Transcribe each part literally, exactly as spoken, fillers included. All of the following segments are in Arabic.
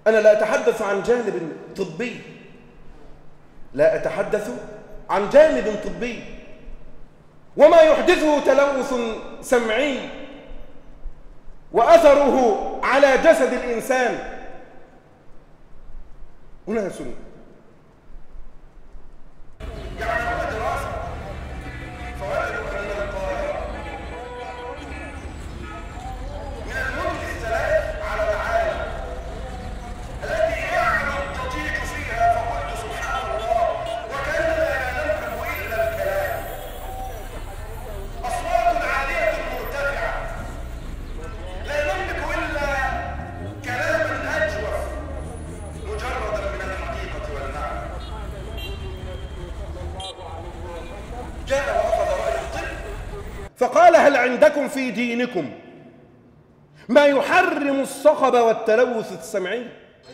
أنا لا أتحدث عن جانب طبي، لا أتحدث عن جانب طبي، وما يحدثه تلوث سمعي وأثره على جسد الإنسان. أناس يعملون دراسة فوجدوا أن القاهرة من المدن الثلاث على العالم التي يعلو الضجيج فيها، فقلت سبحان الله وكأننا لا نملك إلا الكلام. أصوات عالية مرتفعة لا نملك إلا كلاما أجوف مجردا من الحقيقة والمعنى. جاء وأخذ رأي الطب فقال: هل عندكم في دينكم ما يحرم الصخب والتلوث السمعي؟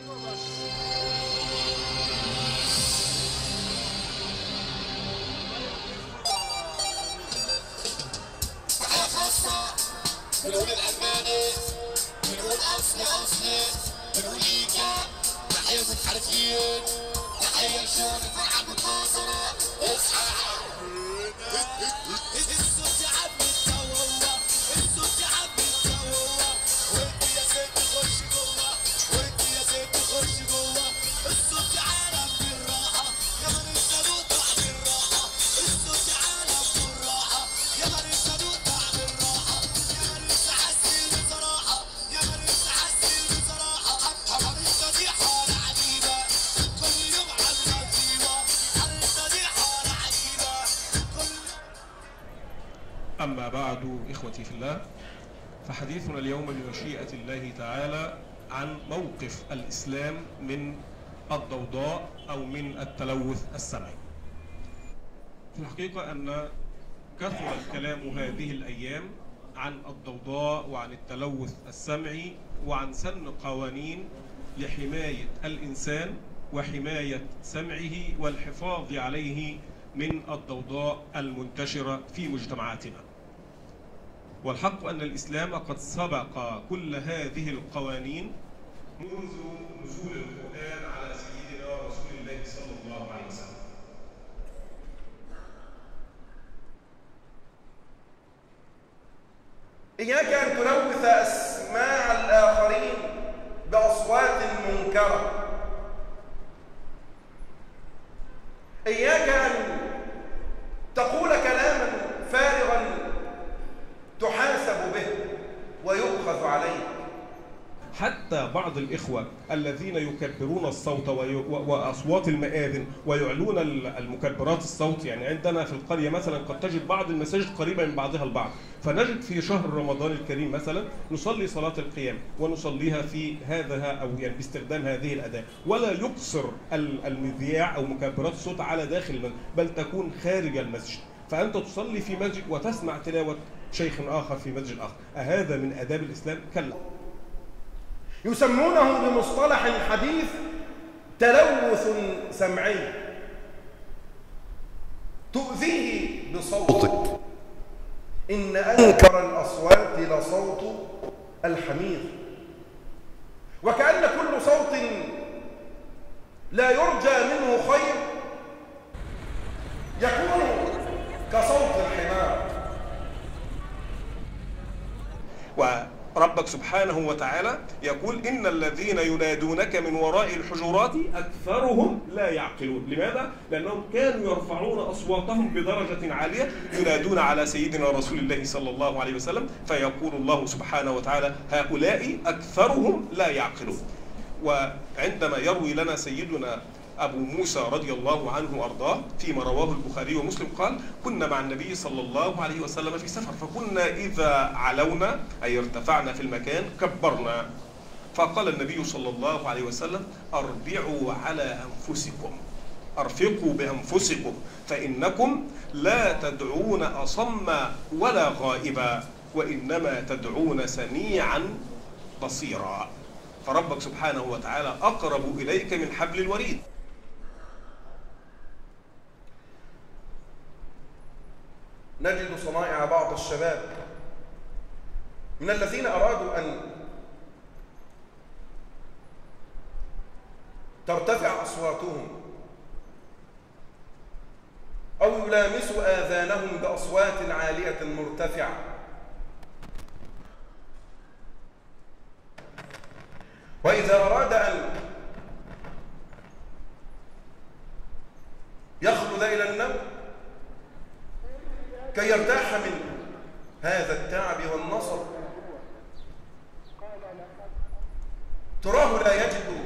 بنقول الألماني، بنقول أصلي أصلي، بنقول إيكا، تحية المنحرفين، تحية لشون الفرحة المنتصرة، اصحى. الصوت يا عم التوه، الصوت يا عم التوه، وأنت يا ست خش جوه، وأنت يا ست خش جوه، الصوت عالم بالراحة، يا من الصاروخ طلع بالراحة، الصوت عالم بالراحة، يا من الصاروخ طلع بالراحة. أما بعد إخوتي في الله، فحديثنا اليوم بمشيئة الله تعالى عن موقف الإسلام من الضوضاء أو من التلوث السمعي. في الحقيقة أن كثر الكلام هذه الأيام عن الضوضاء وعن التلوث السمعي وعن سن قوانين لحماية الإنسان وحماية سمعه والحفاظ عليه من الضوضاء المنتشرة في مجتمعاتنا. والحق أن الإسلام قد سبق كل هذه القوانين منذ نزول القرآن على سيدنا رسول الله صلى الله عليه وسلم. إياك أن تلوث أسماع الآخرين بأصوات منكرة. إياك أن تقول كلاما فارغا تحاسب به ويؤخذ عليه. حتى بعض الإخوة الذين يكبرون الصوت وأصوات المآذن ويعلون المكبرات الصوت، يعني عندنا في القرية مثلا قد تجد بعض المساجد قريبة من بعضها البعض، فنجد في شهر رمضان الكريم مثلا نصلي صلاة القيام ونصليها في هذا أو يعني باستخدام هذه الأداة، ولا يقصر المذياع أو مكبرات الصوت على داخل المسجد بل تكون خارج المسجد، فأنت تصلي في مسجد وتسمع تلاوة شيخ آخر في مسجد آخر. أهذا من آداب الإسلام؟ كلا. يسمونه بمصطلح حديث تلوث سمعي، تؤذيه بصوتك. إن أنكر الأصوات لصوت الحمير. وكأن كل صوت لا يرجى منه خير يكون كصوت الحمار. وربك سبحانه وتعالى يقول: إن الذين ينادونك من وراء الحجرات أكثرهم لا يعقلون. لماذا؟ لأنهم كانوا يرفعون أصواتهم بدرجة عالية ينادون على سيدنا رسول الله صلى الله عليه وسلم، فيقول الله سبحانه وتعالى: هؤلاء أكثرهم لا يعقلون. وعندما يروي لنا سيدنا أبو موسى رضي الله عنه وأرضاه فيما رواه البخاري ومسلم قال: كنا مع النبي صلى الله عليه وسلم في سفر، فكنا إذا علونا أي ارتفعنا في المكان كبرنا، فقال النبي صلى الله عليه وسلم: أربعوا على أنفسكم، أرفقوا بأنفسكم، فإنكم لا تدعون أصم ولا غائبا، وإنما تدعون سميعا بصيرا. فربك سبحانه وتعالى أقرب إليك من حبل الوريد. نجد صنائع بعض الشباب من الذين أرادوا أن ترتفع أصواتهم أو يلامسوا آذانهم بأصوات عالية مرتفعة. وإذا أراد أن يخلد إلى النوم كي يرتاح من هذا التعب والنصب تراه لا يجد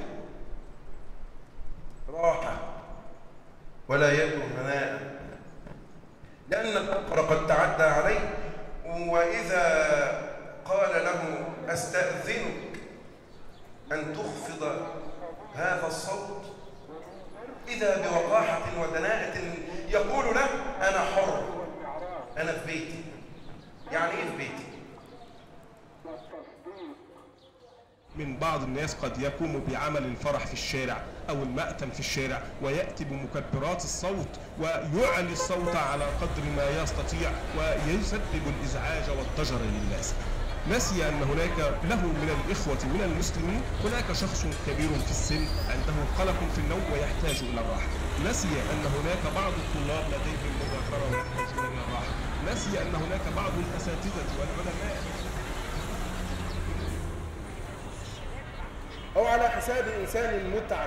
راحة ولا يجد هناء، لأن الفقر قد تعدى عليه. وإذا قال له أستأذنك أن تخفض هذا الصوت، إذا بوقاحة ودناءة يقول له أنا حر، أنا في بيتي. يعني إيه في بيتي؟ من بعض الناس قد يقوم بعمل الفرح في الشارع أو المأتم في الشارع ويأتي بمكبرات الصوت ويعلي الصوت على قدر ما يستطيع ويسبب الإزعاج والضجر للناس. نسي أن هناك له من الإخوة من المسلمين هناك شخص كبير في السن عنده قلق في النوم ويحتاج إلى الراحة. نسي أن هناك بعض الطلاب لديهم مذاكرة ويحتاجون إلى الراحة. نسي أن هناك بعض الأساتذة والعلماء أو على حساب إنسان متعب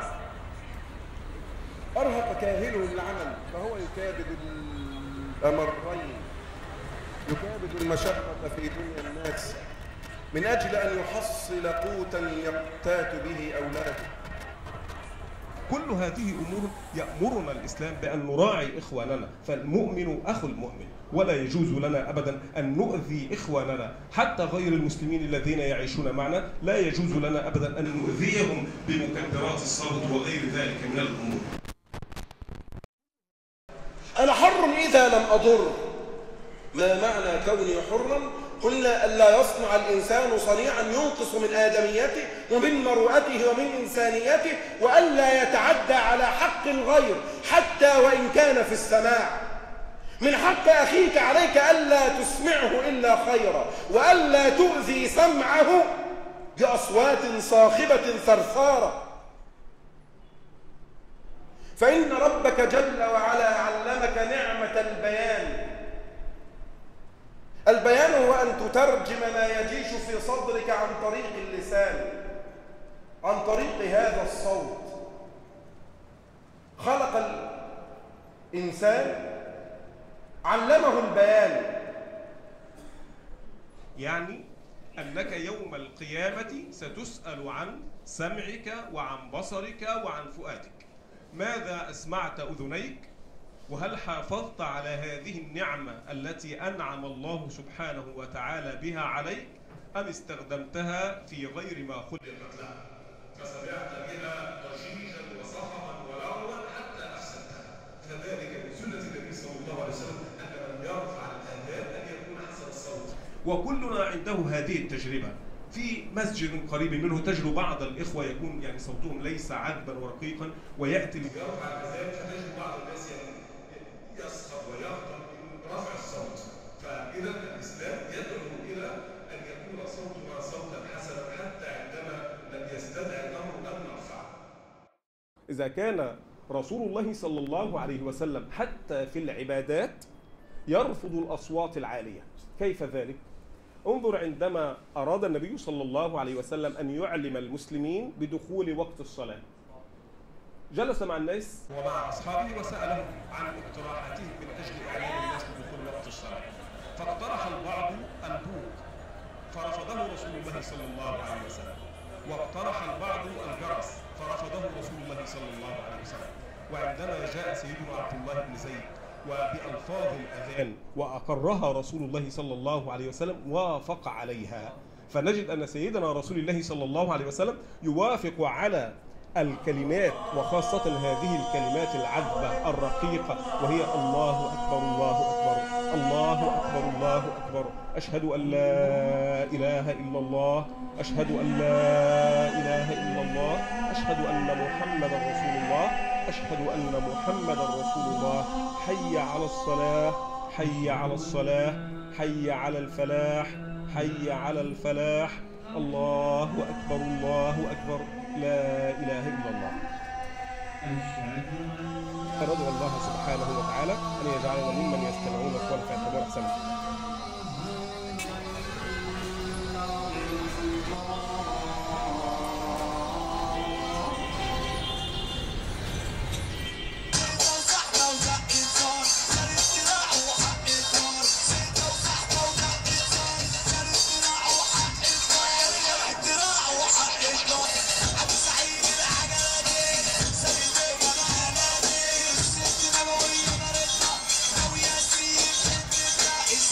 أرهق كاهله العمل فهو يكابد الأمرين، يكابد المشقة في دنيا الناس من أجل أن يحصل قوتا يقتات به أولاده. كل هذه أمور يأمرنا الإسلام بأن نراعي إخواننا، فالمؤمن أخو المؤمن، ولا يجوز لنا أبدا أن نؤذي إخواننا حتى غير المسلمين الذين يعيشون معنا. لا يجوز لنا أبدا أن نؤذيهم بمكبرات الصوت وغير ذلك من الأمور. أنا حر إذا لم أضر. ما معنى كوني حرا؟ قلنا ألا يصنع الإنسان صنيعا ينقص من آدميته ومن مروءته ومن إنسانيته، وألا يتعدى على حق الغير حتى وإن كان في السماع. من حق أخيك عليك ألا تسمعه إلا خيرا، وألا تؤذي سمعه بأصوات صاخبة ثرثارة. فإن ربك جل وعلا علمك نعمة البيان. البيان هو أن تترجم ما يجيش في صدرك عن طريق اللسان، عن طريق هذا الصوت. خلق الإنسان علمه البيان، يعني أنك يوم القيامة ستسأل عن سمعك وعن بصرك وعن فؤادك. ماذا أسمعت أذنيك؟ وهل حافظت على هذه النعمة التي أنعم الله سبحانه وتعالى بها عليك، أم استخدمتها في غير ما خلقت له فسمعت بها ضجيجا وصخبا ولغوا حتى أفسدتها؟ فذلك من سنة النبي صلى الله عليه وسلم أن من يرفع الأذان أن يكون حسن الصوت. وكلنا عنده هذه التجربة. في مسجد قريب منه تجد بعض الإخوة يكون يعني صوتهم ليس عذبا ورقيقا، ويأتي ليرفع الأذان فتجد بعض الناس يصخب ويغضب من رفع الصوت. فإذا الإسلام يدعو إلى أن يكون صوتنا صوتا حسنا حتى عندما لم يستدعي الأمر أن نرفع. إذا كان رسول الله صلى الله عليه وسلم حتى في العبادات يرفض الأصوات العالية، كيف ذلك؟ انظر عندما أراد النبي صلى الله عليه وسلم أن يعلم المسلمين بدخول وقت الصلاة، جلس مع الناس ومع أصحابه وسألهم عن اقتراحاتهم من أجل إعلام الناس بدخول وقت الصلاة. فاقترح البعض البوق فرفضه رسول الله صلى الله عليه وسلم، واقترح البعض الجرس فرفضه رسول الله صلى الله عليه وسلم. وعندما جاء سيدنا عبد الله بن زيد وبألفاظ الأذان وأقرها رسول الله صلى الله عليه وسلم وافق عليها. فنجد أن سيدنا رسول الله صلى الله عليه وسلم يوافق على الكلمات، وخاصة هذه الكلمات العذبة الرقيقة، وهي الله أكبر الله أكبر الله أكبر الله أكبر، أشهد أن لا إله إلا الله، أشهد أن لا إله إلا الله، أشهد أن محمدا رسول الله، أشهد أن محمدا رسول الله، حي على الصلاة حي على الصلاة حي على الفلاح حي على الفلاح، الله أكبر الله أكبر، لا إله إلا الله. يجعلنا ممن يستمعون القول فيتبعون احسنه.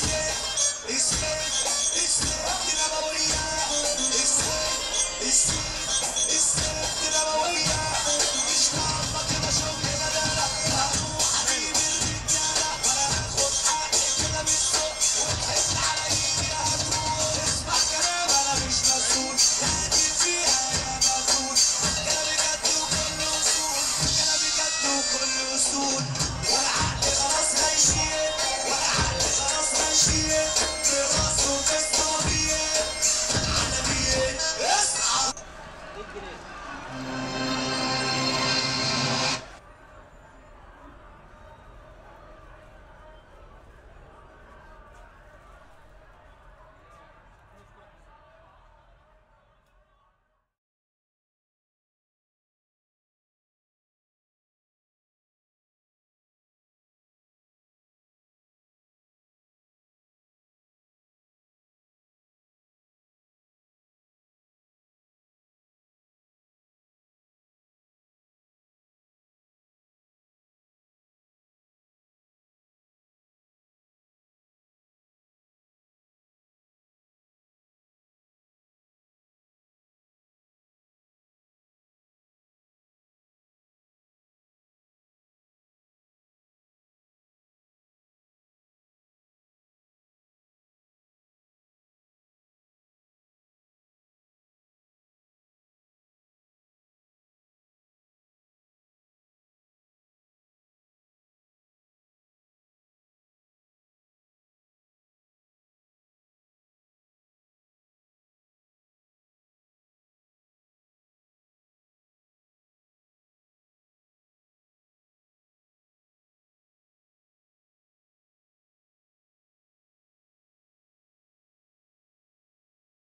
It's